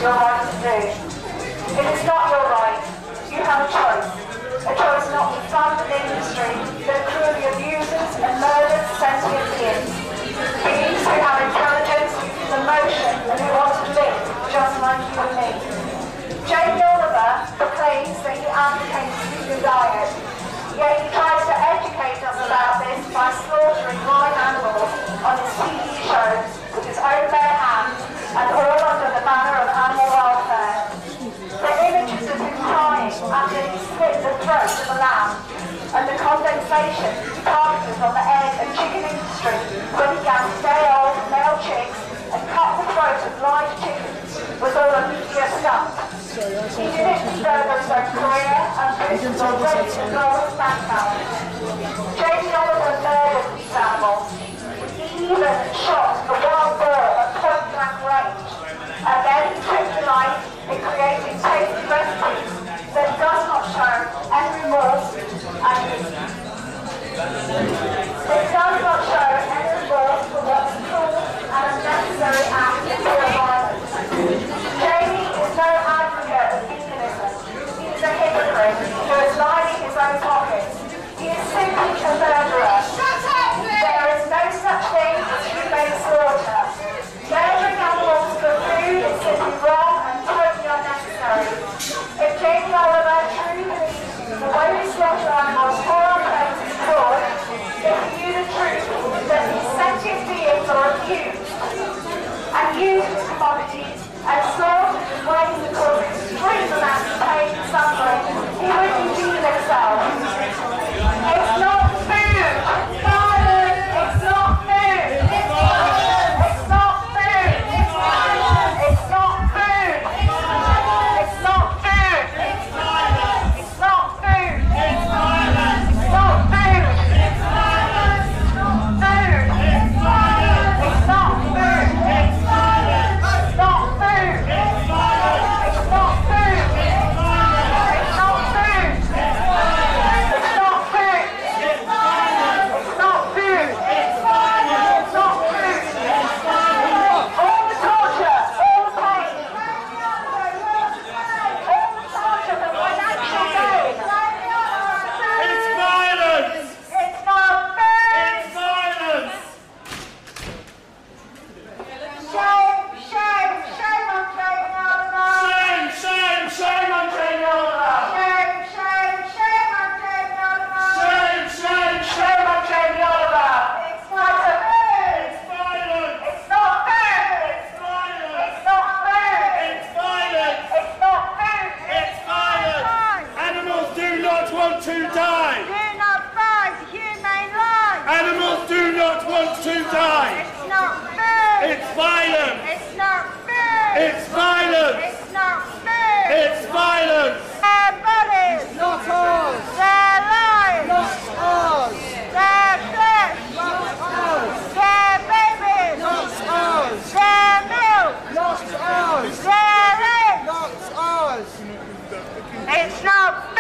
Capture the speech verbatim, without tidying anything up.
your right to do. It is not your right. You have a choice. A choice not to fund an industry that cruelly abuses and murders sentient beings. Beings who have intelligence, emotion, and who want to live just like you and me. Jamie Oliver proclaims that he advocates a vegan diet, yet he tries to educate us about this by slaughtering live animals on his T V shows with his own bare hands and all under the banner of animal welfare. The images of him crying after he slit the throat of a lamb and the condensation targeted on the egg and chicken industry when he gassed day-old male chicks and cut the throat of live chickens was all a media stunt. He did it to further his own career and boost his already enormous bank balance. Jamie Oliver murdered these animals. He even shot a wild boar at point blank range, and then he took delight in creating tasty recipes that does not show any remorse and it does not show any remorse for what's cruel and unnecessary act of pure violence. Jamie is no advocate of veganism. He is a hypocrite who is lining his own pockets. He is simply a murderer. There is no such thing as humane slaughter. Murdering animals for food is simply wrong and totally unnecessary. If Jamie Oliver truly believes the way we slaughter animals for our plates is cruel, if he knew the truth that these sentient beings are abused and used as commodities and slaughtered in ways that cause extreme amounts of pain and suffering, he would redeem himself. It's not food! It's not food! It's violence! It's not food! It's violence! It's not food! It's not food! It's violence! It's not food! It's violence! It's not food! It's violence! It's not food! It's violence! It's not food! It's violence! It's not food! It's violence! It's not food! It's violence! It's not food! It's violence! It's not food! It's violence! It's not food! It's violence! It's not food! It's violence! All the torture, all the pain, all the torture for financial gain. It's violence! It's not food! It's violence! Shame, shame, shame on Jamie Oliver! Shame, shame, shame on Jamie Oliver! Shame, shame, shame on Jamie Oliver! Shame, shame, shame on Jamie Oliver! It's not food! It's violence! It's not food! It's violence! It's not food! It's violence! It's not food! It's violence! Animals do not want to die! Do not fight humane life! Animals do not want to die! It's not food! It's violence! It's not food! It's violence! It's not food! It's violence! Their bodies! Not ours! Their lives! Not ours! Their flesh! Not ours! Their babies! Not ours! Their milk! Not ours! Their eggs! Not ours! It's not